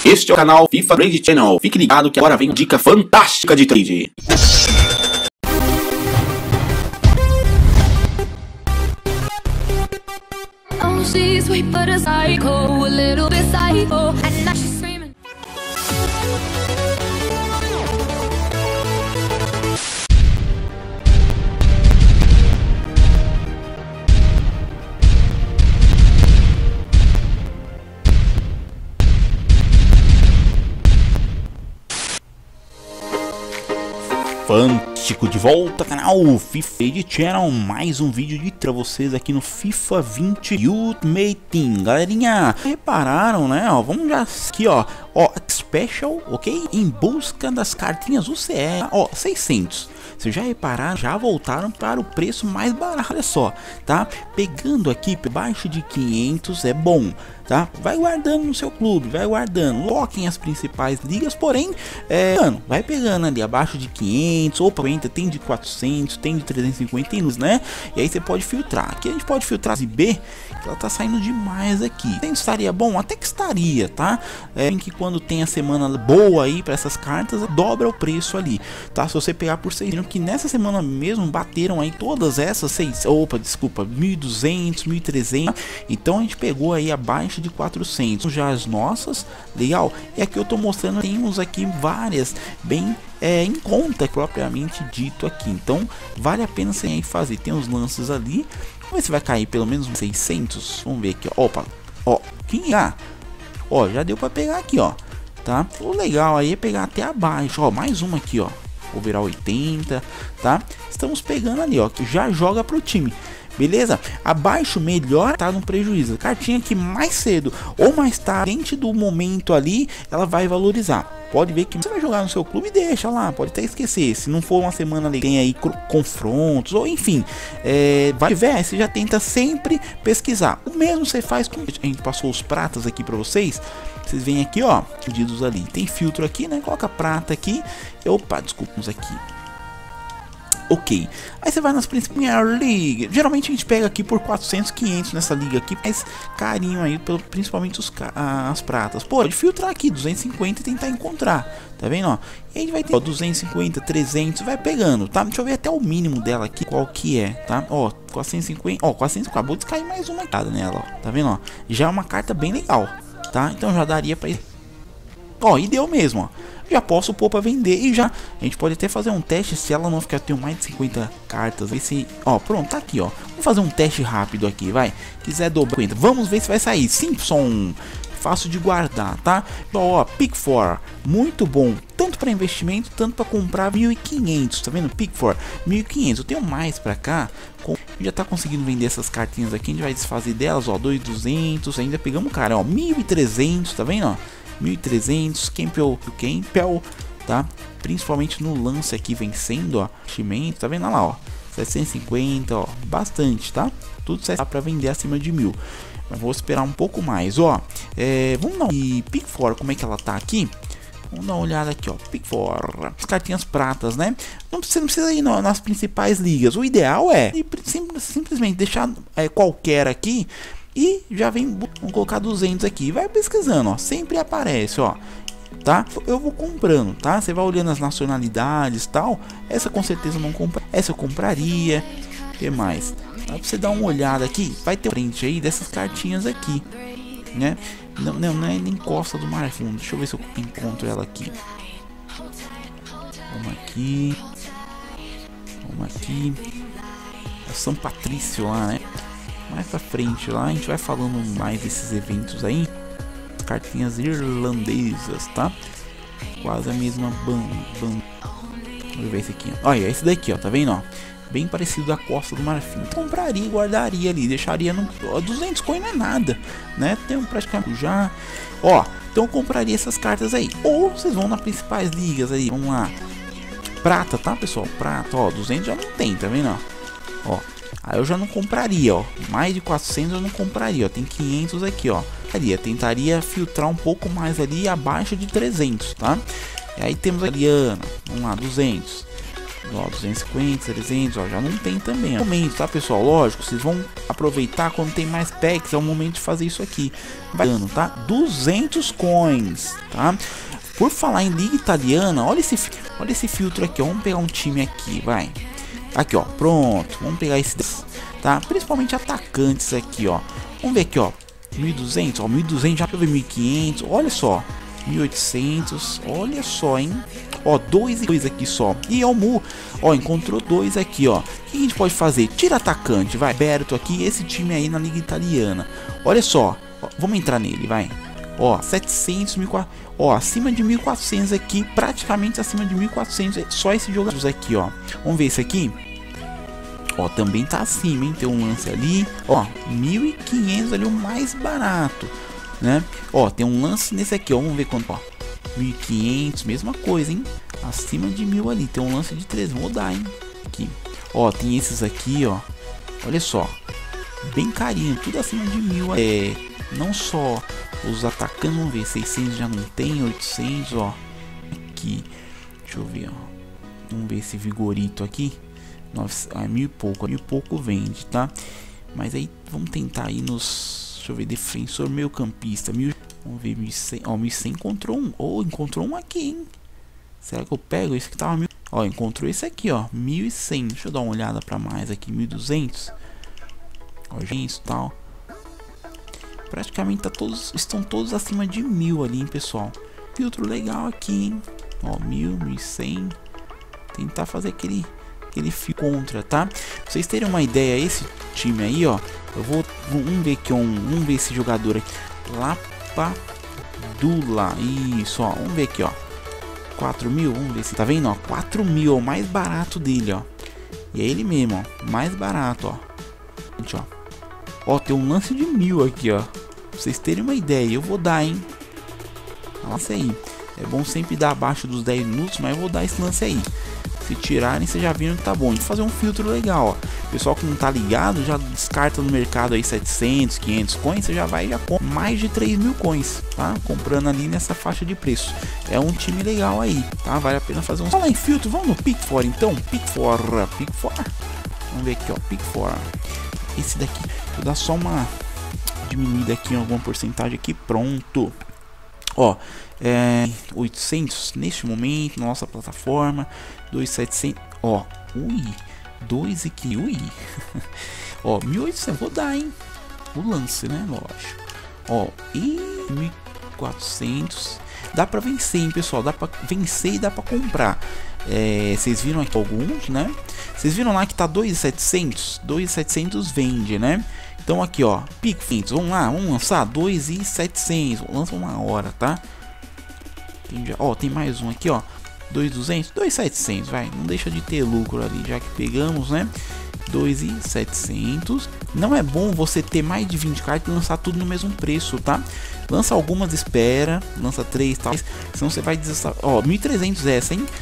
Este é o canal FIFA Trade Channel. Fique ligado que agora vem uma dica fantástica de trade. Oh, she's sweet but a psycho, a little bit psycho, and now she's screaming. Fantástico, de volta canal FIFA Trade Channel, mais um vídeo de pra vocês aqui no FIFA 20 Ultimate Team. Galerinha, repararam, né, ó, vamos já aqui, ó, Special, ok? Em busca das cartinhas UCE, ó, 600. Vocês já repararam, já voltaram para o preço mais barato, olha só, tá? Pegando aqui, abaixo de 500 é bom, tá? Vai guardando no seu clube, vai guardando, coloquem as principais ligas, porém, vai pegando ali abaixo de 500, ou 40, tem de 400, tem de 350, tem luz, né? E aí você pode filtrar, aqui a gente pode filtrar a B, que ela tá saindo demais aqui. Estaria bom? Até que estaria, tá? Em que quando tem a semana boa aí para essas cartas, dobra o preço ali, tá? Se você pegar por 600, que nessa semana mesmo bateram aí todas essas 1.200, 1.300, então a gente pegou aí abaixo de 400, já as nossas, legal, e aqui eu tô mostrando, temos aqui várias, bem em conta propriamente dito aqui, então vale a pena você fazer, tem os lances ali, vamos ver se vai cair pelo menos 600, vamos ver aqui, ó, opa, ó, ó, já deu para pegar aqui, ó, tá, o legal aí é pegar até abaixo, ó, mais uma aqui, ó, overall 80, tá? Estamos pegando ali, ó, que já joga pro time. Beleza? Abaixo melhor tá no prejuízo. Cartinha que mais cedo ou mais tarde, dentro do momento ali, ela vai valorizar. Pode ver que você vai jogar no seu clube e deixa lá, pode até esquecer. Se não for uma semana ali, tem aí confrontos, ou enfim, vai ver, você já tenta sempre pesquisar. O mesmo você faz com... A gente passou os pratas aqui para vocês. Vocês veem aqui, ó, pedidos ali. Tem filtro aqui, né? Coloca prata aqui. Opa, desculpa, aqui. Ok, aí você vai nas principais ligas. Geralmente a gente pega aqui por 400, 500 nessa liga aqui, mais carinho aí, principalmente as pratas. Pô, pode filtrar aqui 250 e tentar encontrar, tá vendo, ó? E a gente vai ter, ó, 250, 300, vai pegando, tá? Deixa eu ver até o mínimo dela aqui, qual que é, tá? Ó, 450, ó, 400, acabou de cair mais uma carta nela, ó, tá vendo, ó? Já é uma carta bem legal, tá? Então já daria pra ir. Ó, e deu mesmo, ó. Já posso pôr para vender e já a gente pode até fazer um teste se ela não ficar, tenho mais de 50 cartas, ver se, ó, pronto, tá aqui, ó. Vamos fazer um teste rápido aqui, vai. Quiser dobrar 50, vamos ver se vai sair. Simpson, fácil de guardar, tá? Ó, Pick 4, muito bom, tanto para investimento, tanto para comprar. 1.500, tá vendo? Pick 4, 1.500. Eu tenho mais para cá, já tá conseguindo vender essas cartinhas aqui, a gente vai desfazer delas, ó, 2.200, ainda pegamos cara, ó, 1.300, tá vendo, ó? 1.300, Campbell, tá? Principalmente no lance aqui vencendo, ó, investimento, tá vendo? Olha lá, ó, 750, ó, bastante, tá? Tudo certo para vender acima de 1.000. Mas vou esperar um pouco mais, ó. Vamos dar um Pick 4, como é que ela tá aqui? Vamos dar uma olhada aqui, ó, Pick 4, as cartinhas pratas, né? Você não precisa ir nas principais ligas. O ideal é simplesmente deixar qualquer aqui. E já vem, vamos colocar 200 aqui, vai pesquisando, ó, sempre aparece, ó, tá? Eu vou comprando, tá? Você vai olhando as nacionalidades, tal. Essa com certeza não compra, essa eu compraria. O que mais? Dá pra você dar uma olhada aqui, vai ter frente aí dessas cartinhas aqui, né? Não é nem Costa do Mar Fundo. Deixa eu ver se eu encontro ela aqui. Vamos aqui. É São Patrício lá, né? Mais pra frente lá a gente vai falando mais desses eventos aí. Cartinhas irlandesas, tá? Quase a mesma banda. Vamos ver esse aqui, ó. Olha, esse daqui, ó, tá vendo, ó? Bem parecido da Costa do Marfim. Compraria e guardaria ali, deixaria no... 200 coin não é nada, né? Tem um praticamente já. Ó, então eu compraria essas cartas aí. Ou vocês vão nas principais ligas aí, vamos lá. Prata, tá, pessoal? Prata, ó, 200 já não tem, tá vendo, ó? Aí eu já não compraria, ó. Mais de 400 eu não compraria, ó. Tem 500 aqui, ó. Tentaria filtrar um pouco mais ali abaixo de 300, tá? E aí temos a Liana, vamos lá, 200. Ó, 250, 300, ó, já não tem também. É o momento, tá, pessoal? Lógico, vocês vão aproveitar quando tem mais packs, é o momento de fazer isso aqui. Vai dando, tá? 200 coins, tá? Por falar em liga italiana, olha esse filtro aqui, ó. Vamos pegar um time aqui, vai. Aqui, ó, pronto. Vamos pegar esse, tá? Principalmente atacantes aqui, ó. Vamos ver aqui, ó. 1.200, ó, 1.200, já pra ver 1.500, olha só. 1.800, olha só, hein? Ó, 2 e 2 aqui só. E o Mu, ó, encontrou 2 aqui, ó. O que a gente pode fazer? Tira atacante, vai. Berto aqui, esse time aí na liga italiana. Olha só, ó, vamos entrar nele, vai. Ó, 700, 1.400, ó, acima de 1.400 aqui, praticamente acima de 1.400, só esses jogadores aqui, ó. Vamos ver esse aqui. Ó, também tá acima, hein? Tem um lance ali, ó, 1.500 ali, o mais barato, né? Ó, tem um lance nesse aqui, ó, vamos ver quanto, ó. 1.500, mesma coisa, hein? Acima de 1.000 ali, tem um lance de 3, vou dar, hein? Aqui, ó, tem esses aqui, ó. Olha só, bem carinho, tudo acima de 1.000. É, não só os atacantes, vamos ver, 600 já não tem, 800, ó. Aqui, deixa eu ver, ó. Vamos ver esse Vigorito aqui. 1.000 e pouco vende, tá? Mas aí vamos tentar ir nos, deixa eu ver, defensor, meio campista, vamos ver, 1.100, ó, 1.100 encontrou um, encontrou um aqui, hein? Será que eu pego esse que tava 1.000? Ó, encontrou esse aqui, ó, 1.100, deixa eu dar uma olhada pra mais aqui, 1.200, ó, gente, tal. Praticamente estão todos acima de 1.000 ali, hein, pessoal? Filtro legal aqui, hein? Ó, 1.000, 1.100, tentar fazer aquele fio contra, tá? Pra vocês terem uma ideia, esse time aí, ó, vamos ver aqui, vamos ver esse jogador aqui, Lapadula, isso, ó, vamos ver aqui, ó, 4.000, vamos ver se tá vendo, ó, 4.000, ó, o mais barato dele, ó, e é ele mesmo, ó, mais barato, ó, gente, ó, tem um lance de 1.000 aqui, ó, pra vocês terem uma ideia, eu vou dar, hein, lance aí, é bom sempre dar abaixo dos 10 minutos, mas eu vou dar esse lance aí. Se tirarem, vocês já viram que tá bom. A gente fazer um filtro legal, ó. Pessoal que não tá ligado, já descarta no mercado aí 700, 500 coins. Você já vai e já compra mais de 3.000 coins, tá? Comprando ali nessa faixa de preço. É um time legal aí, tá? Vale a pena fazer um... Fala em filtro, vamos no Pick 4 então. Pick 4. Vamos ver aqui, ó. Pick 4. Esse daqui, vou dar só uma diminuída aqui em alguma porcentagem aqui. Pronto. Ó, 800 neste momento na nossa plataforma, 2.700, ó, 2 aqui, ó, 1.800, vou dar, hein, o lance, né, lógico, ó, e 1.400, dá pra vencer, hein, pessoal, dá pra vencer e dá pra comprar. Vocês viram aqui alguns, né, vocês viram lá que tá 2.700 vende, né. Então aqui, ó, Pick 500, vamos lá, vamos lançar 2.700, lança uma hora, tá? Ó, tem mais um aqui, ó, 2.200, 2.700, vai, não deixa de ter lucro ali, já que pegamos, né? 2.700. Não é bom você ter mais de 20 cartas e lançar tudo no mesmo preço, tá? Lança algumas, espera, lança 3 tal, senão você vai desestar. Ó, 1.300 essa, hein?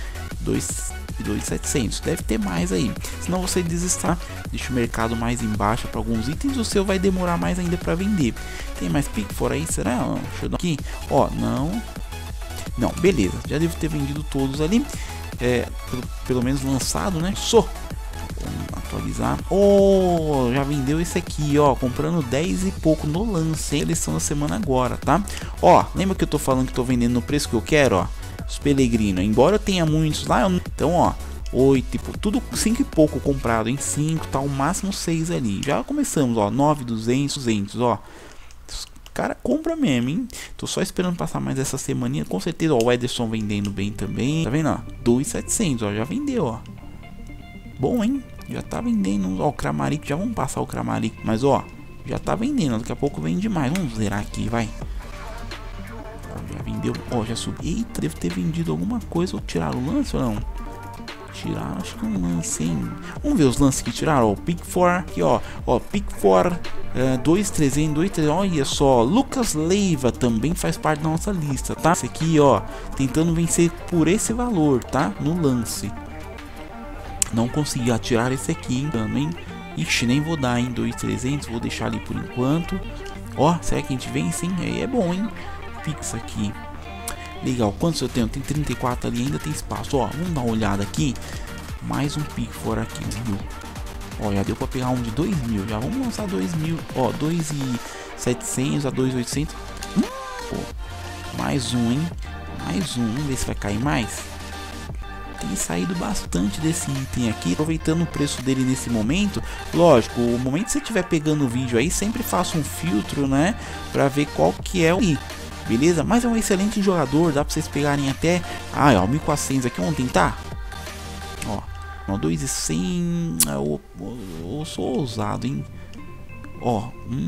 2.700, deve ter mais aí, senão você desistar, deixa o mercado mais embaixo para alguns itens, o seu vai demorar mais ainda para vender. Tem mais pick fora aí, será? Deixa eu dar aqui, ó, não, beleza, já devo ter vendido todos ali, pelo menos lançado, né? Vamos atualizar, já vendeu esse aqui, ó, comprando 10 e pouco no lance, eleição da semana agora, tá? Ó, lembra que eu tô falando que tô vendendo no preço que eu quero, ó? Os Pellegrino, embora eu tenha muitos lá, então ó, 8, tudo 5 e pouco comprado em 5, tá, o máximo 6 ali, já começamos, ó, 9.200, 200, ó, cara, compra mesmo, hein, tô só esperando passar mais essa semaninha, com certeza, ó, o Ederson vendendo bem também, tá vendo, ó, 2.700, ó, já vendeu, ó, bom, hein, já tá vendendo, ó, o Kramaric, já vamos passar o Kramaric, mas ó, já tá vendendo, daqui a pouco vende mais, vamos zerar aqui, vai. Já vendeu, ó, já subiu. Eita, deve ter vendido alguma coisa. Ou tiraram o lance ou não? Tiraram, acho que um lance, hein? Vamos ver os lances que tiraram, ó. Pick 4, aqui, ó, Pick 4, 2.300, 2.300, olha só. Lucas Leiva também faz parte da nossa lista, tá? Esse aqui, ó, tentando vencer por esse valor, tá? No lance. Não consegui atirar esse aqui, hein? Também. Ixi, nem vou dar, hein? 2.300, vou deixar ali por enquanto. Ó, será que a gente vence, hein? Aí é bom, hein? Pix aqui, legal. Quantos eu tenho? Tem 34 ali, ainda tem espaço, ó, vamos dar uma olhada aqui. Mais um pique fora aqui, 1000. Ó, já deu pra pegar um de 2000. Já vamos lançar 2000. Ó, 2.700 a 2.800. Mais um, hein? Mais um. Vamos ver se vai cair mais. Tem saído bastante desse item aqui, aproveitando o preço dele nesse momento. Lógico, o momento que você estiver pegando o vídeo aí, sempre faça um filtro, né, pra ver qual que é o i, beleza? Mas é um excelente jogador, dá pra vocês pegarem até, ó, 1400 aqui, vamos tentar? Ó, 2.100, eu sou ousado, hein? Ó,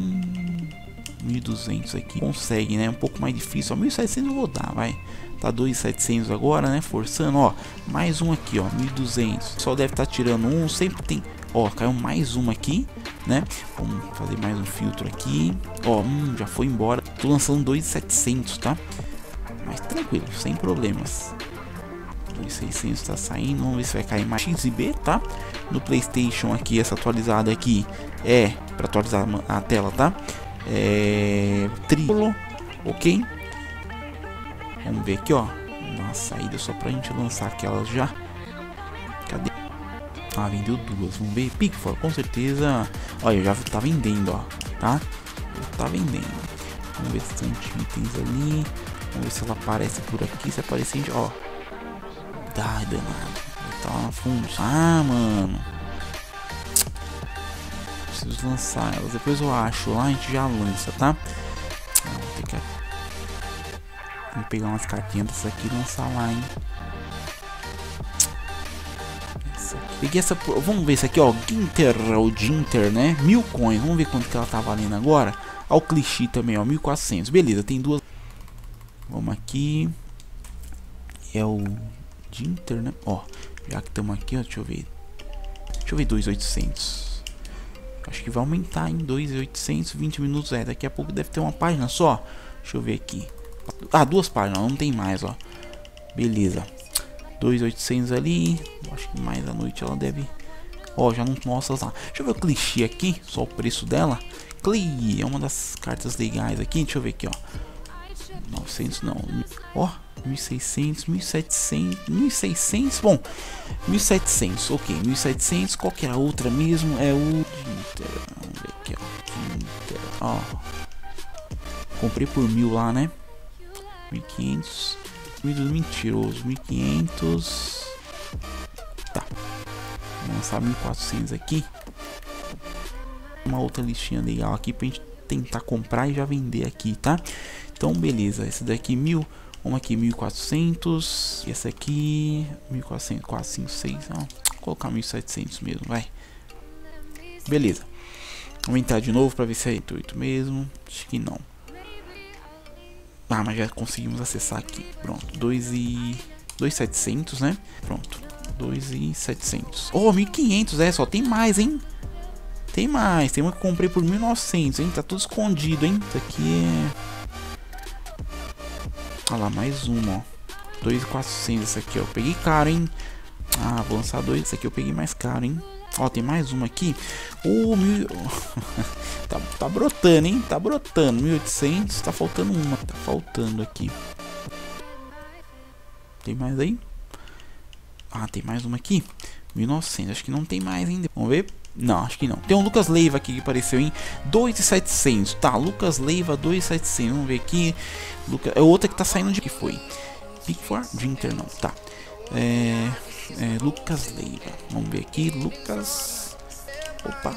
1.200 aqui, consegue, né, um pouco mais difícil, ó, 1.700 eu vou dar, vai. Tá 2.700 agora, né? Forçando, ó. Mais um aqui, ó. 1.200. Só deve estar tirando um. Sempre tem. Ó, caiu mais uma aqui, né? Vamos fazer mais um filtro aqui. Ó, já foi embora. Tô lançando 2.700, tá? Mas tranquilo, sem problemas. 2.600 tá saindo. Vamos ver se vai cair mais X e B, tá? No PlayStation aqui, essa atualizada aqui é para atualizar a tela, tá? É triplo, ok? Vamos ver aqui, ó. Uma saída só pra gente lançar aquelas já. Cadê? Ah, vendeu duas. Vamos ver. Pickford, com certeza. Olha, já tá vendendo, ó. Tá? Já tá vendendo. Vamos ver se tem itens ali. Vamos ver se ela aparece por aqui. Se aparecer, gente, ó. Ai, danado. Tá lá no fundo. Ah, mano. Preciso lançar elas. Depois eu acho lá, a gente já lança, tá? Tem que pegar umas cartinhas dessa aqui e lançar lá, hein? Peguei essa. Vamos ver isso aqui, ó. Ginter, o Ginter, né? 1000 coins. Vamos ver quanto que ela tá valendo agora. Ó, o clichê também, ó. 1400. Beleza, tem duas. Vamos aqui. É o Ginter, né? Ó, já que estamos aqui, ó. Deixa eu ver. 2.800. Acho que vai aumentar em 2.800. 20 minutos. É, daqui a pouco deve ter uma página só. Deixa eu ver aqui. Ah, duas páginas, não tem mais, ó. Beleza. 2.800 ali. Acho que mais à noite ela deve. Ó, já não mostra lá. Deixa eu ver o clichê aqui. Só o preço dela. Clay é uma das cartas legais aqui. Deixa eu ver aqui, ó. 900 não. Ó, 1.600, 1.700, 1.600. Bom, 1.700. Ok, 1.700. Qual que é a outra mesmo? É o Ginter. Vamos ver aqui, ó. Ginter. Ó. Comprei por 1000 lá, né? 1.500. Mentiroso. 1.500. Tá. Vou lançar 1.400 aqui. Uma outra listinha legal aqui pra gente tentar comprar e já vender aqui, tá? Então, beleza. Esse daqui 1000. Vamos aqui 1.400. E essa aqui 1.400. 456. Vou colocar 1.700 mesmo, vai. Beleza. Vamos entrar de novo pra ver se é 8 mesmo. Acho que não. Ah, mas já conseguimos acessar aqui. Pronto, 2.700, né? Pronto, 2.700. Oh, 1.500, é, só tem mais, hein? Tem mais, tem uma que eu comprei por 1.900, hein? Tá tudo escondido, hein? Isso aqui é... Olha lá, mais uma, ó. 2.400 essa aqui, ó. Eu peguei caro, hein? Ah, vou lançar dois. Esse aqui eu peguei mais caro, hein? Ó, tem mais uma aqui. Tá brotando, hein? Tá brotando. 1.800. Tá faltando uma. Tá faltando aqui. Tem mais aí? Ah, tem mais uma aqui. 1.900. Acho que não tem mais ainda. Vamos ver. Não, acho que não. Tem um Lucas Leiva aqui que apareceu em 2.700. Tá, Lucas Leiva 2.700. Vamos ver aqui. É outra que tá saindo de que foi. Pickford? Ginter não. Tá. Lucas Leiva. Vamos ver aqui. Lucas. Opa.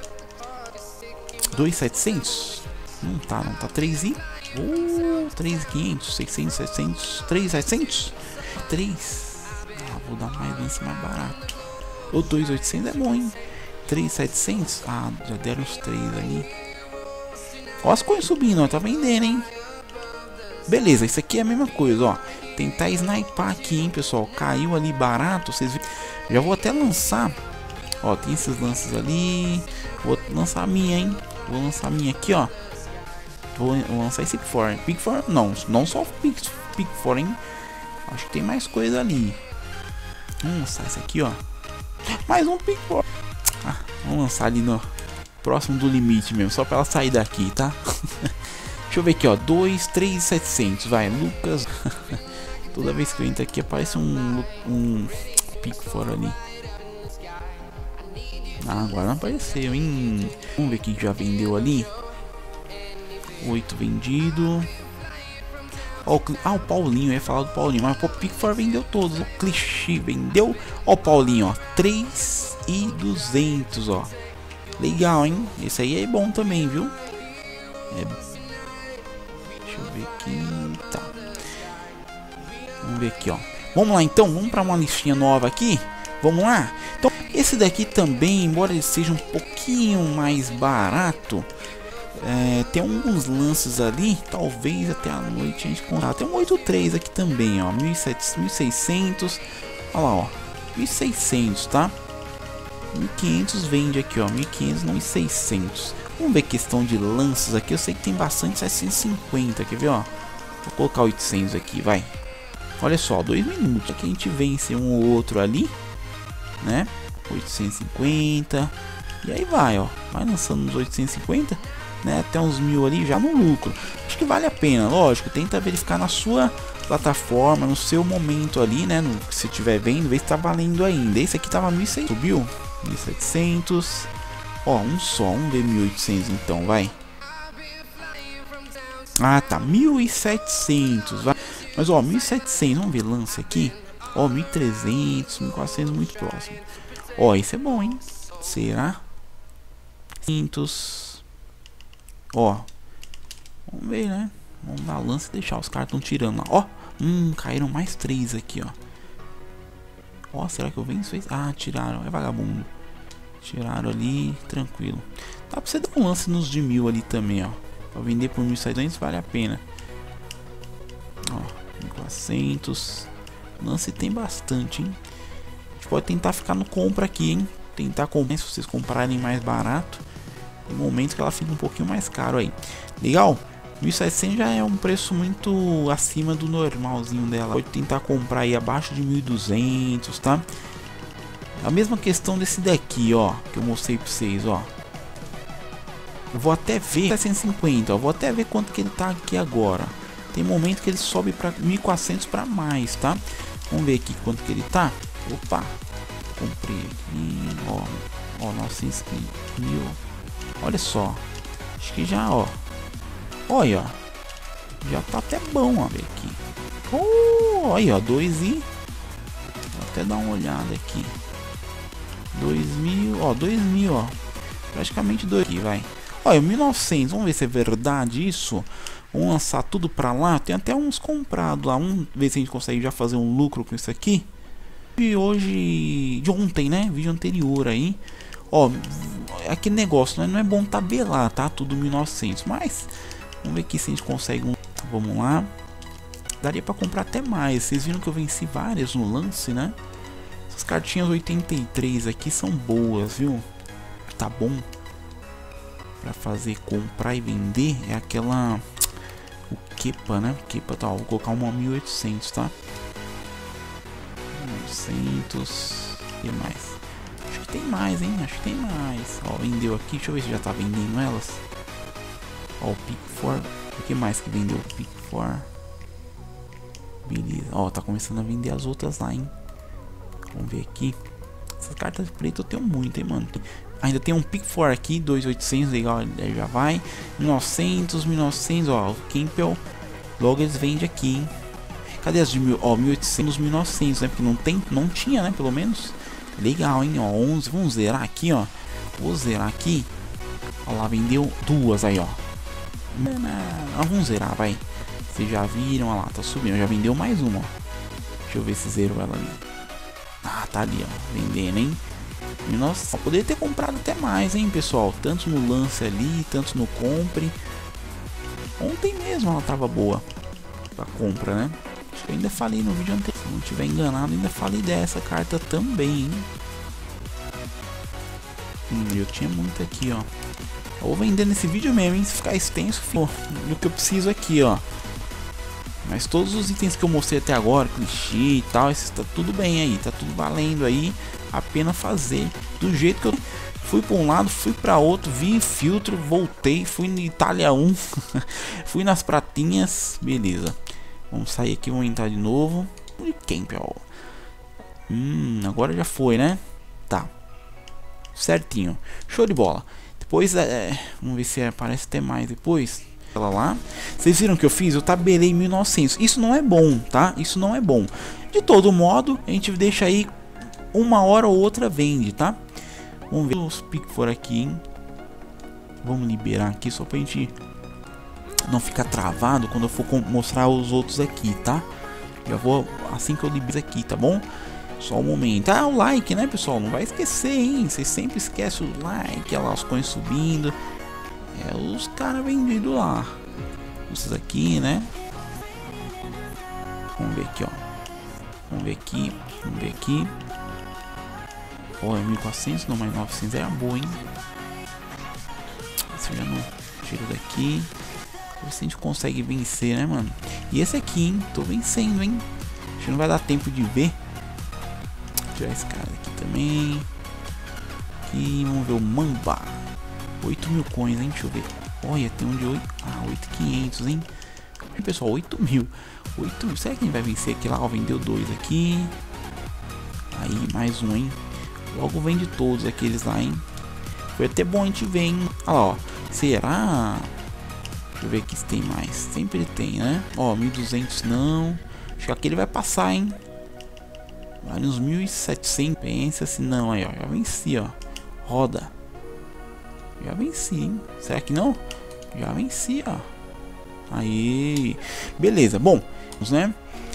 2.700. Não tá, não tá. 3 e. 3.500. 600, 700. 3.700. 3. Ah, vou dar mais lance mais barato. O 2.800 é bom, hein? 3.700. Ah, já deram os 3 ali. Ó as coisas subindo, ó. Tá vendendo, hein? Beleza, isso aqui é a mesma coisa, ó. Tentar sniper aqui, hein, pessoal. Caiu ali barato, vocês viram. Já vou até lançar. Ó, tem esses lances ali. Vou lançar a minha, hein. Vou lançar a minha aqui, ó. Vou lançar esse Pickford. Pickford, não só Pickford, hein. Acho que tem mais coisa ali. Vamos lançar esse aqui, ó. Mais um Pickford. Ah, vamos lançar ali no próximo do limite mesmo. Só pra ela sair daqui, tá? Deixa eu ver aqui, ó. 2.3.700. Vai, Lucas. Toda vez que eu entro aqui aparece um Pickford ali. Ah, agora não apareceu, hein? Vamos ver quem já vendeu ali. 8 vendido. Ó, o Paulinho, eu ia falar do Paulinho, mas o Pickford vendeu todos. O Clichê vendeu. Ó, o Paulinho, ó, 3.200, ó. Legal, hein? Esse aí é bom também, viu? Deixa eu ver aqui. Tá. Vamos ver aqui, ó. Vamos lá, então. Vamos para uma listinha nova aqui. Vamos lá? Então, esse daqui também, embora ele seja um pouquinho mais barato, tem alguns lances ali, talvez até a noite a gente contar. Tem um 8.3 aqui também, ó, 1.600, olha lá, ó, 1.600, tá? 1.500 vende aqui, ó, 1.500 não, 1.600. Vamos ver questão de lances aqui, eu sei que tem bastante 750, quer ver, ó? Vou colocar 800 aqui, vai. Olha só, 2 minutos, aqui a gente vence um ou outro ali, né? 850, e aí vai, ó, vai lançando nos 850, né, até uns 1000 ali já no lucro. Acho que vale a pena, lógico, tenta verificar na sua plataforma, no seu momento ali, né, no que você estiver vendo, ver se tá valendo ainda. Esse aqui tava 1.600, subiu 1.700, ó, um só, vamos ver 1.800 então, vai. Ah, tá, 1.700, vai. Mas ó, 1.700, vamos ver lance aqui, ó, 1.300, 1.400, muito próximo. Ó, esse é bom, hein, será? 500. Ó, vamos ver, né? Vamos dar lance e deixar. Os caras estão tirando lá. Ó, caíram mais 3 aqui, ó. Ó, será que eu venço? Ah, tiraram. É vagabundo. Tiraram ali, tranquilo. Dá pra você dar um lance nos de 1000 ali também, ó. Pra vender por 1.700 vale a pena. Ó, 1.400. Lance tem bastante, hein? A gente pode tentar ficar no compra aqui, hein? Tentar comprar, se vocês comprarem mais barato. Tem momentos que ela fica um pouquinho mais caro aí. Legal? 1.700 já é um preço muito acima do normalzinho dela. Pode tentar comprar aí abaixo de 1.200, tá? A mesma questão desse daqui, ó, que eu mostrei pra vocês, ó. Eu vou até ver 750, ó, vou até ver quanto que ele tá aqui agora. Tem momento que ele sobe para 1.400 para mais, tá? Vamos ver aqui quanto que ele tá. Opa, comprei aqui, ó, 900 mil. Olha só, acho que já, ó, olha, ó, já tá até bom, ó, ver aqui. Olha, ó, 2 e, vou até dar uma olhada aqui, 2.000, ó, 2.000, ó, praticamente 2 aqui, vai. Olha, 1.900, vamos ver se é verdade isso. Vamos lançar tudo pra lá, tem até uns comprados lá, vamos ver se a gente consegue já fazer um lucro com isso aqui. E hoje, de ontem, né, vídeo anterior aí. Ó, aquele negócio, né? Não é bom tabelar, tá? Tudo 1.900, mas vamos ver aqui se a gente consegue um. Vamos lá. Daria pra comprar até mais. Vocês viram que eu venci várias no lance, né? Essas cartinhas 83 aqui são boas, viu? Tá bom pra fazer comprar e vender. É aquela... o Kepa, né? Kepa, tá, ó, vou colocar uma 1.800, tá? 1.800. E mais? Acho que tem mais, hein? Acho que tem mais. Ó, vendeu aqui. Deixa eu ver se já tá vendendo elas. Ó, o Pickford. O que mais que vendeu o Pickford? Beleza. Ó, tá começando a vender as outras lá, hein? Vamos ver aqui. Essas cartas pretas eu tenho muito, hein, mano? Ainda tem um Pickford aqui, 2.800, legal, ele já vai. 1.900, 1.900, ó, o Campbell. Logo eles vendem aqui, hein? Cadê as de 1.000? Ó, 1.800, 1.900, né? Porque não tinha, né? Pelo menos. Legal, hein? Ó, 11. Vamos zerar aqui, ó. Vou zerar aqui. Ó lá, vendeu 2 aí, ó. Vamos zerar, vai. Vocês já viram, ó lá, tá subindo. Já vendeu mais uma, ó. Deixa eu ver se zerou ela ali. Ah, tá ali, ó. Vendendo, hein? Nossa, poderia ter comprado até mais, hein, pessoal. Tanto no lance ali, tanto no compre. Ontem mesmo ela tava boa pra compra, né? Acho que eu ainda falei no vídeo anterior. Se não tiver enganado, ainda falei dessa carta também, hein? Eu tinha muito aqui, ó. Eu vou vender nesse vídeo mesmo, hein? Se ficar extenso, no que eu preciso aqui, ó. Mas todos os itens que eu mostrei até agora, clichê e tal, esse tá tudo bem aí, tá tudo valendo aí. Apenas fazer do jeito que eu fui para um lado, fui para outro, vi filtro, voltei, fui na Itália 1, fui nas pratinhas, beleza. Vamos sair aqui, vamos entrar de novo. Campbell. Agora já foi, né? Tá. certinho. Show de bola. Depois, vamos ver se aparece até mais depois. Ela lá. Vocês viram que eu fiz? Eu tabelei 1900. Isso não é bom, tá? Isso não é bom. De todo modo, a gente deixa aí uma hora ou outra vende, tá? Vamos ver os piques for aqui, hein? Vamos liberar aqui só pra gente não ficar travado quando eu for mostrar os outros aqui, tá? Já vou assim que eu libero aqui, tá bom? Só um momento. Ah, o like, né, pessoal? Não vai esquecer, hein? Vocês sempre esquecem o like, olha lá os coins subindo. É os caras vendidos lá. Esses aqui, né? Vamos ver aqui, ó. Vamos ver aqui. Vamos ver aqui. Ó, é 1400, não, mais 900 era boa, hein? Esse eu já não tiro daqui. Ver se a gente consegue vencer, né, mano? E esse aqui, hein? Tô vencendo, hein? Acho que não vai dar tempo de ver. Vou tirar esse cara aqui também. Aqui, vamos ver o Mamba. 8.000 coins, hein? Deixa eu ver. Olha, tem um de 8. Ah, 8.500, hein? E, pessoal, 8.000. 8.000. Será que a gente vai vencer aqui lá? Ó, vendeu 2 aqui. Aí, mais um, hein? Logo vende todos aqueles lá, hein? Foi até bom a gente ver, hein? Olha lá, ó. Será? Deixa eu ver aqui se tem mais. Sempre tem, né? Ó, 1.200 não. Acho que aquele vai passar, hein? Vale uns 1.700. Pensa assim, não. Aí, ó. Já venci, ó. Roda. Já venci, hein? Será que não? Já venci, ó. Aí. Beleza. Bom, vamos, né?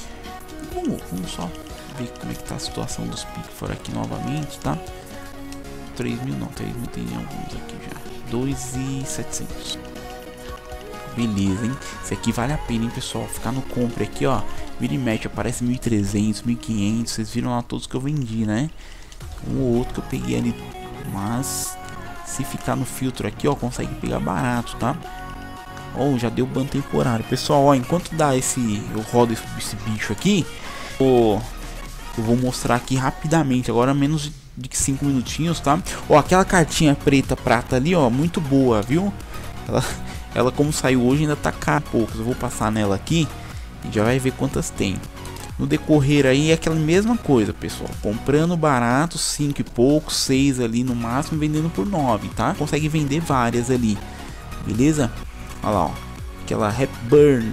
Vamos só ver como é que tá a situação dos piques fora aqui novamente, tá? 3.000 não. 3.000 tem alguns aqui já. 2.700. Beleza, hein? Esse aqui vale a pena, hein, pessoal? Ficar no compre aqui, ó. Vira e mexe, aparece 1.300, 1.500. Vocês viram lá todos que eu vendi, né? Um ou outro que eu peguei ali. Mas se ficar no filtro aqui, ó, consegue pegar barato, tá? Ó, já deu ban temporário. Pessoal, ó, enquanto dá eu rodo esse bicho aqui, eu vou mostrar aqui rapidamente. Agora menos de 5 minutinhos, tá? Ó, aquela cartinha prata ali, ó, muito boa, viu? Ela como saiu hoje ainda tá cara poucos. Eu vou passar nela aqui e já vai ver quantas tem. No decorrer aí é aquela mesma coisa, pessoal. Comprando barato, 5 e pouco, 6 ali no máximo, vendendo por 9, tá? Consegue vender várias ali, beleza? Olha lá, ó. Aquela Hepburn.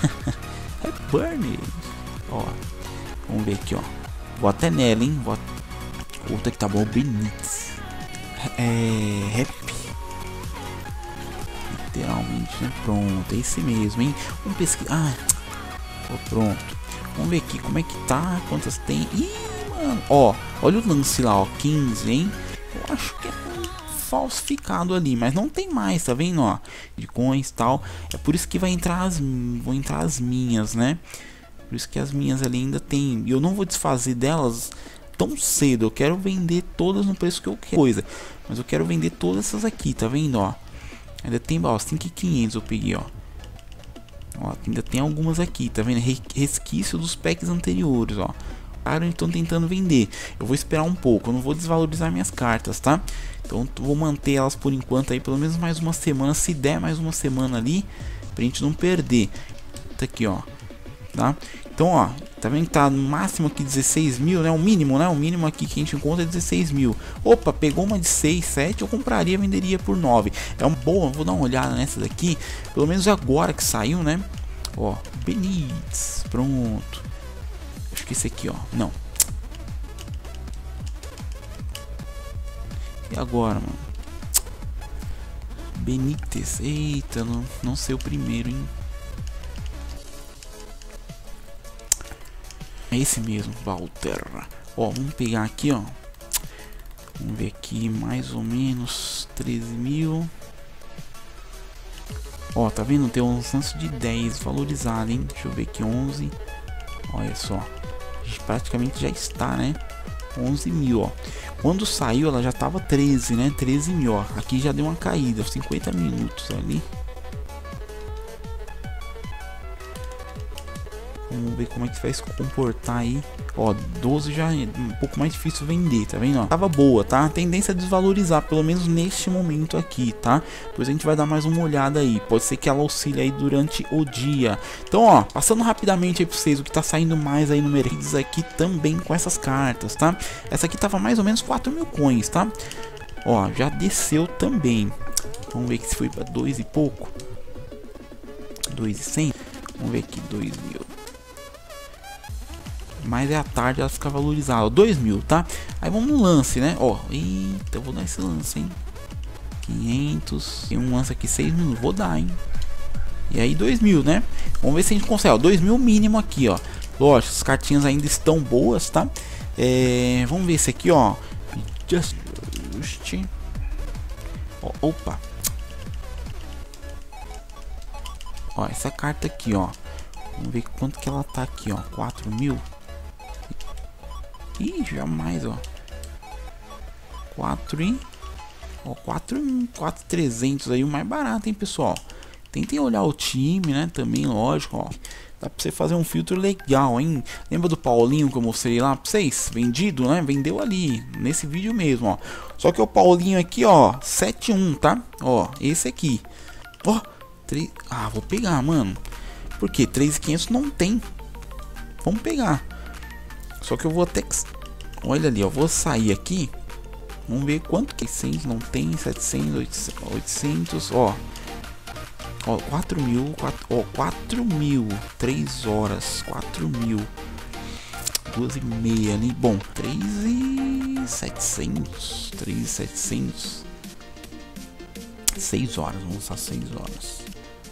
Hepburn. Ó. Vamos ver aqui, ó. Vou até nela, hein? Outra que tá bom, Benítez. Rap. Literalmente, né? Pronto, é esse mesmo, hein? Vamos pesquisar. Ah, ó, pronto. Vamos ver aqui como é que tá, quantas tem. Ih, mano, ó, olha o lance lá, ó, 15, hein? Eu acho que é falsificado ali, mas não tem mais, tá vendo, ó? De coins e tal. É por isso que vão entrar as minhas, né? Por isso que as minhas ali ainda tem. E eu não vou desfazer delas tão cedo. Eu quero vender todas no preço que eu quero. Coisa. Mas eu quero vender todas essas aqui, tá vendo, ó? Ainda tem, ó, 5.500 eu peguei, ó. Ó, ainda tem algumas aqui, tá vendo? Resquício dos packs anteriores, ó. Claro, estão tentando vender. Eu vou esperar um pouco, eu não vou desvalorizar minhas cartas, tá? Então vou manter elas por enquanto aí, pelo menos mais uma semana. Se der mais uma semana ali, pra gente não perder. Tá aqui, ó. Tá? Então, ó, tá vendo que tá no máximo aqui 16.000, né? O mínimo, né? O mínimo aqui que a gente encontra é 16.000. Opa, pegou uma de 6, 7, eu compraria, venderia por 9. É uma boa, vou dar uma olhada nessa daqui. Pelo menos agora que saiu, né? Ó, Benítez, pronto. Acho que esse aqui, ó, não. E agora, mano? Benítez, eita, não sei o primeiro, hein? É esse mesmo, Walter. Ó, vamos pegar aqui, ó. Vamos ver aqui, mais ou menos 13.000. Ó, tá vendo? Tem um lance de 10 valorizado, hein? Deixa eu ver aqui, 11. Olha só. A gente praticamente já está, né? 11.000, ó. Quando saiu, ela já tava 13, né? 13.000, ó. Aqui já deu uma caída, 50 minutos ali. Vamos ver como é que vai se comportar aí. Ó, 12 já é um pouco mais difícil vender, tá vendo? Ó, tava boa, tá? A tendência é desvalorizar, pelo menos neste momento aqui, tá? Depois a gente vai dar mais uma olhada aí. Pode ser que ela auxilie aí durante o dia. Então, ó, passando rapidamente aí pra vocês o que tá saindo mais aí no mercado aqui também com essas cartas, tá? Essa aqui tava mais ou menos 4.000 coins, tá? Ó, já desceu também. Vamos ver que se foi para 2 e pouco. 2.100. Vamos ver aqui, 2.000. Mas é à tarde ela fica valorizada. 2.000, tá? Aí vamos no lance, né? Ó, eita, eu vou dar esse lance, hein? 500. Tem um lance aqui, 6 minutos. Vou dar, hein? E aí 2.000, né? Vamos ver se a gente consegue, ó, 2.000 mínimo aqui, ó. Lógico, as cartinhas ainda estão boas, tá? Vamos ver esse aqui, ó. Just. Ó, opa. Ó, essa carta aqui, ó. Vamos ver quanto que ela tá aqui, ó. 4.000. Ih, jamais, ó. 4.300 aí, o mais barato, hein, pessoal. Tentem olhar o time, né? Também, lógico, ó. Dá pra você fazer um filtro legal, hein? Lembra do Paulinho que eu mostrei lá pra vocês? Vendido, né? Vendeu ali, nesse vídeo mesmo, ó. Só que o Paulinho aqui, ó, 7.1, tá? Ó, esse aqui. Ó, 3... Ah, vou pegar, mano. Por quê? 3.500 não tem. Vamos pegar. Só que eu vou até... Olha ali, ó. Vou sair aqui. Vamos ver quanto que 600 não tem. 700, 800, ó. Ó, 4.000, ó, 4.000, 3 horas, 4.000, 2.30 ali, bom, 3.700, 3.700, 6 horas, vamos usar 6 horas,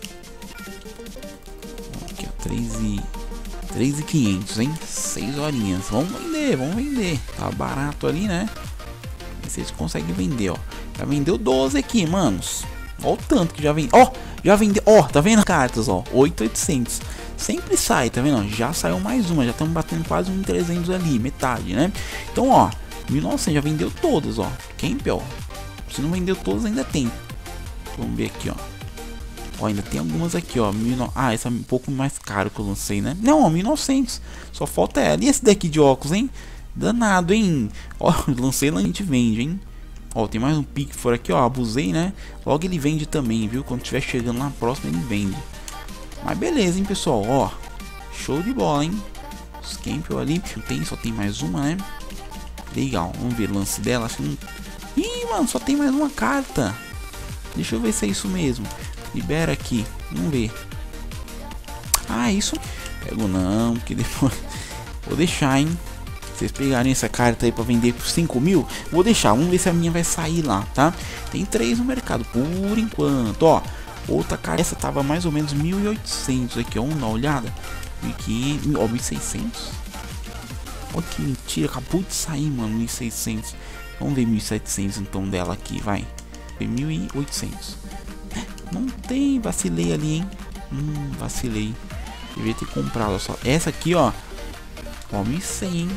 aqui ó, 3.500, hein, 6 horinhas, vamos vender, tá barato ali, né, vocês conseguem vender, ó, já vendeu 12 aqui, manos. Olha o tanto que já vem. Ó, já vendeu. Ó, tá vendo as cartas, ó. 8.800. Sempre sai, tá vendo? Já saiu mais uma. Já estamos batendo quase 1.300 ali. Metade, né? Então, ó. 1.900 já vendeu todas, ó. Campbell. Se não vendeu todas, ainda tem. Vamos ver aqui, ó. Ó, ainda tem algumas aqui, ó. Ah, essa é um pouco mais caro que eu lancei, né? Não, ó, 1.900. Só falta ela. E esse daqui de óculos, hein? Danado, hein? Ó, lancei lá, a gente vende, hein? Ó, tem mais um pique fora aqui, ó, abusei, né? Logo ele vende também, viu? Quando tiver chegando lá próximo ele vende. Mas beleza, hein, pessoal, ó. Show de bola, hein? Os Campbell ali, não tem, só tem mais uma, né? Legal, vamos ver o lance dela, acho que não... Ih, mano, só tem mais uma carta. Deixa eu ver se é isso mesmo. Libera aqui, vamos ver. Ah, isso... Pego não, porque depois... Vou deixar, hein? Vocês pegarem essa carta aí pra vender por 5.000, vou deixar, vamos ver se a minha vai sair lá, tá? Tem 3 no mercado, por enquanto, ó. Outra carta, essa tava mais ou menos 1.800 aqui, ó, vamos dar uma olhada. 1.500, ó, 1.600. Olha que mentira, acabou de sair, mano, 1.600. Vamos ver 1.700 então dela aqui, vai. 1.800. Não tem, vacilei ali, hein? Vacilei. Devia ter comprado, só. Essa aqui, ó. Ó, 1.100, hein?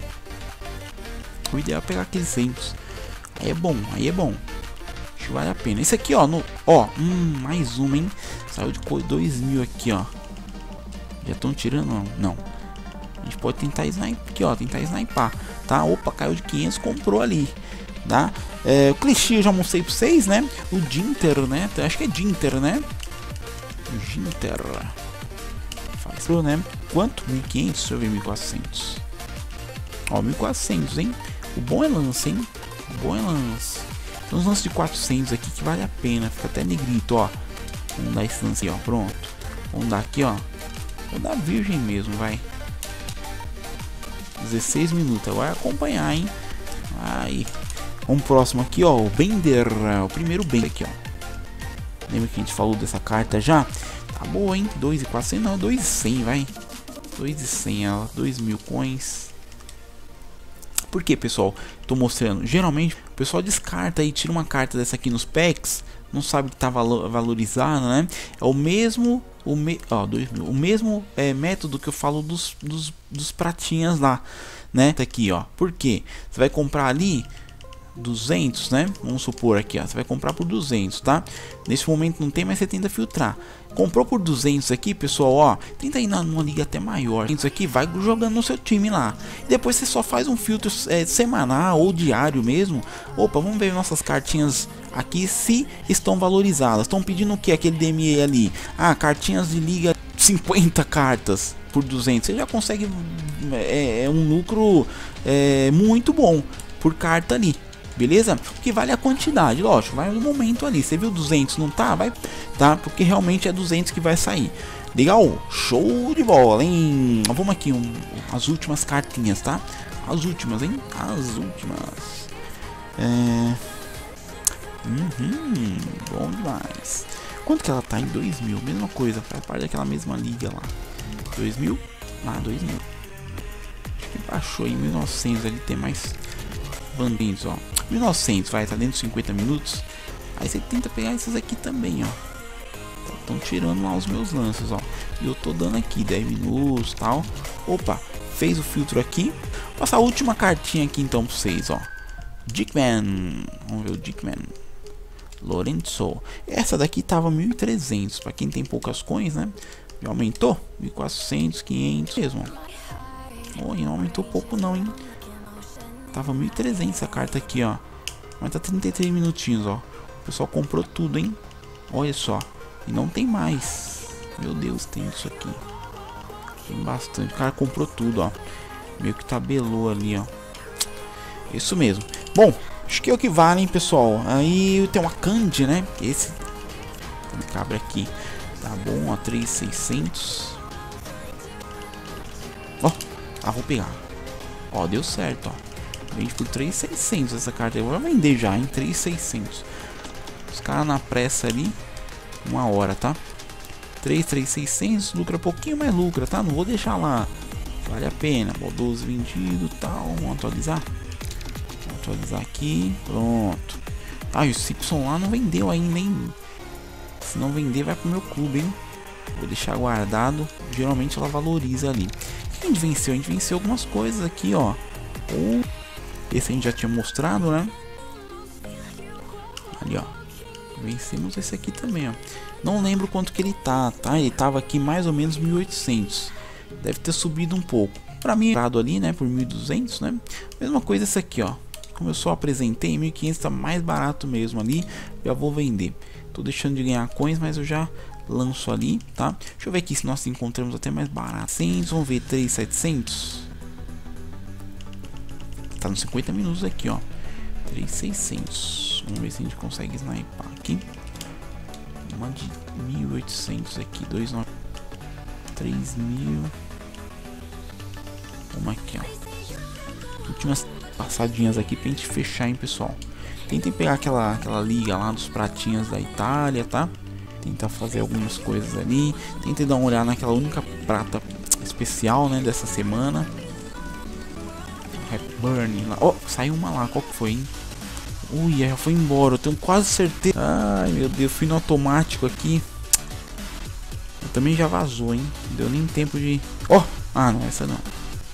O ideal é pegar aqueles 200. Aí é bom, aí é bom. Acho que vale a pena. Esse aqui, ó, mais uma, hein? Saiu de 2.000 aqui, ó. Já estão tirando? Não. A gente pode tentar sniper aqui, ó. Tentar snipar, tá? Opa, caiu de 500, comprou ali, tá? O clichê eu já mostrei pra vocês, né? O Ginter, né? Acho que é Ginter, né? O Ginter. Faz, né? Quanto? 1.500? Deixa eu ver, 1.400. Ó, 1.400, hein? O bom é lance, hein? O bom é lance. Tem uns lances de 400 aqui que vale a pena. Fica até negrito, ó. Vamos dar esse lance aí, ó. Pronto. Vamos dar aqui, ó. Vou dar virgem mesmo, vai. 16 minutos. Agora é acompanhar, hein? Aí. Vamos próximo aqui, ó. O Bender. O primeiro Bender aqui, ó. Lembra que a gente falou dessa carta já? Tá boa, hein? 2.400, não. 2.100, vai. 2.100, ela. 2.000 coins. Por que, pessoal? Tô mostrando. Geralmente o pessoal descarta e tira uma carta dessa aqui nos packs, não sabe que tá valorizada, né? É o mesmo, 2.000. O mesmo método que eu falo dos pratinhas lá, né? Tá aqui, ó. Por quê? Você vai comprar ali 200, né? Vamos supor aqui, ó. Você vai comprar por 200, tá? Nesse momento não tem, mas você tenta filtrar. Comprou por 200 aqui, pessoal, ó. Tenta ir numa liga até maior. Isso aqui vai jogando no seu time lá. E depois você só faz um filtro semanal ou diário mesmo. Opa, vamos ver nossas cartinhas aqui se estão valorizadas. Estão pedindo o que? Aquele DME ali. Ah, cartinhas de liga 50 cartas por 200. Você já consegue um lucro muito bom por carta ali. beleza? Porque vale a quantidade, lógico, vai no momento ali. Você viu 200, não tá? Vai, tá? Porque realmente é 200 que vai sair. Legal, show de bola, hein? Vamos aqui, as últimas cartinhas, tá? As últimas, hein? As últimas. Bom demais. Quanto que ela tá? Em 2000, mesma coisa, faz parte daquela mesma liga lá. 2000? Ah, 2000. Acho que baixou em 1900 ali, tem mais bandidos, ó. 1900, vai, tá dentro de 50 minutos. Aí você tenta pegar esses aqui também, ó. Estão tirando lá os meus lances, ó. E eu tô dando aqui 10 minutos, tal. Opa, fez o filtro aqui. Vou passar a última cartinha aqui então pra vocês, ó. Dickman. Vamos ver o Dickman. Lorenzo. Essa daqui tava 1.300. Pra quem tem poucas coins, né? Já aumentou? 1.400, 500 mesmo. Oi, não aumentou pouco não, hein? Tava 1.300 essa carta aqui, ó. Mas tá 33 minutinhos, ó. O pessoal comprou tudo, hein? Olha só. E não tem mais. Meu Deus, tem isso aqui. Tem bastante. O cara comprou tudo, ó. Meio que tabelou ali, ó. Isso mesmo. Bom, acho que é o que vale, hein, pessoal. Aí tem uma Candy, né? Esse cabe aqui. Tá bom, ó. 3.600. Ó, vou pegar. Ó, deu certo, ó. Vende por 3.600 essa carta. Eu vou vender já, em 3.600. Os caras na pressa ali. 1 hora, tá? 3.600, lucra pouquinho, mas lucra, tá? Não vou deixar lá. Vale a pena. Bom, 12 vendido, tal. Vamos atualizar. Vou atualizar aqui. Pronto. Ah, e o Simpson lá não vendeu ainda, hein? Se não vender, vai pro meu clube, hein? Vou deixar guardado. Geralmente ela valoriza ali. O que a gente venceu? A gente venceu algumas coisas aqui, ó. Esse a gente já tinha mostrado, né? Ali, ó. Vencemos esse aqui também, ó. Não lembro quanto que ele tá? Ele tava aqui mais ou menos 1.800. Deve ter subido um pouco. Pra mim, ali, né? Por 1.200, né? Mesma coisa esse aqui, ó. Como eu só apresentei, 1.500 tá mais barato mesmo ali. Já vou vender. Tô deixando de ganhar coins, mas eu já lanço ali, tá? Deixa eu ver aqui se nós encontramos até mais barato. Vamos ver, 3.700. Tá nos 50 minutos aqui, ó. 3.600. Vamos ver se a gente consegue sniper aqui. Uma de 1.800 aqui. 2.900. 3.000. Vamos aqui, ó. Últimas passadinhas aqui pra gente fechar, hein, pessoal. Tentem pegar aquela liga lá dos pratinhas da Itália, tá? Tentar fazer algumas coisas ali. Tentem dar uma olhada naquela única prata especial, né, dessa semana. Burn lá. Ó, saiu uma lá. Qual que foi, hein? Ui, já foi embora. Eu tenho quase certeza. Ai, meu Deus. Fui no automático aqui. Eu também já vazou, hein? Não deu nem tempo de... Ó! Ah, não. Essa não.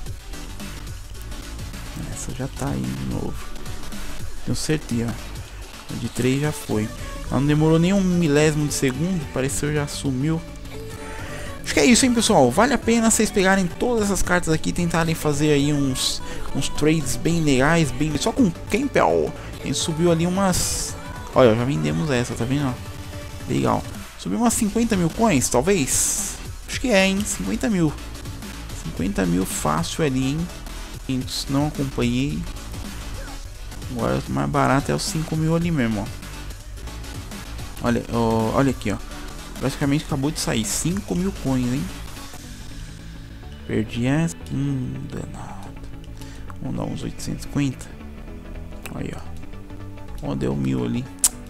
Essa já tá aí de novo. Tenho certeza. A de 3 já foi. Ela não demorou nem um milésimo de segundo. Pareceu já sumiu. Acho que é isso, hein, pessoal. Vale a pena vocês pegarem todas essas cartas aqui e tentarem fazer aí uns trades bem legais, bem... Só com Campbell. A gente subiu ali umas... Olha, já vendemos essa, tá vendo? Legal. Subiu umas 50 mil coins, talvez? Acho que é, hein? 50 mil. 50 mil fácil ali, hein? Não acompanhei. Agora o mais barato é os 5 mil ali mesmo, ó. Olha, olha aqui, ó. Praticamente acabou de sair 5 mil coins, hein? Perdi essa. Danado. Vamos dar uns 850. Aí, ó. Ó, deu 1000 ali.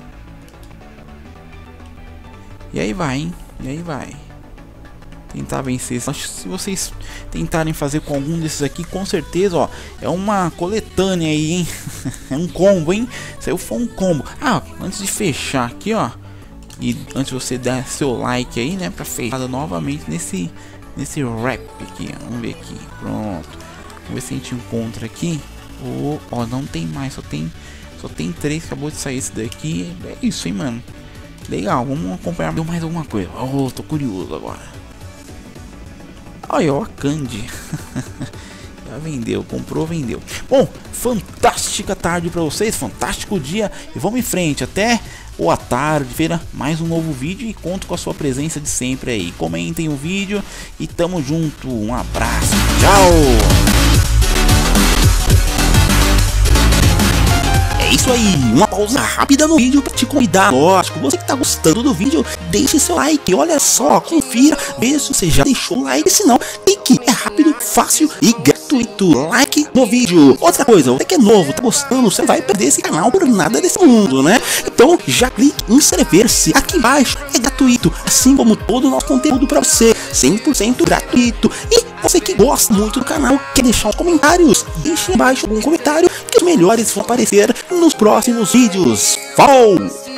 E aí vai, hein? E aí vai. Tentar vencer. Acho que se vocês tentarem fazer com algum desses aqui, com certeza, ó, é uma coletânea aí, hein? É um combo, hein? Isso aí foi um combo. Ah, antes de fechar aqui, ó, e antes de você dar seu like aí, né, pra fechar novamente nesse rap aqui, ó. Vamos ver aqui. Pronto. Vamos ver se a gente encontra aqui. Ó, não tem mais, só tem 3, acabou de sair esse daqui. É isso, hein, mano. Legal, vamos acompanhar mais alguma coisa. Oh, tô curioso agora. Olha, ó, a Candy. Já vendeu, comprou, vendeu. Bom, fantástica tarde pra vocês, fantástico dia. E vamos em frente, até boa tarde-feira, mais um novo vídeo. E conto com a sua presença de sempre aí. Comentem o vídeo e tamo junto. Um abraço, tchau. É isso aí, uma pausa rápida no vídeo pra te convidar. Lógico, você que tá gostando do vídeo, deixe seu like, olha só, confira, veja se você já deixou o like, se não, clique, é rápido, fácil e gratuito. Like no vídeo. Outra coisa, você que é novo, tá gostando, você não vai perder esse canal por nada desse mundo, né? Então já clique em inscrever-se aqui embaixo, é gratuito, assim como todo o nosso conteúdo pra você, 100% gratuito. E você que gosta muito do canal, quer deixar os comentários, deixe embaixo algum comentário que os melhores vão aparecer nos próximos vídeos. Falou!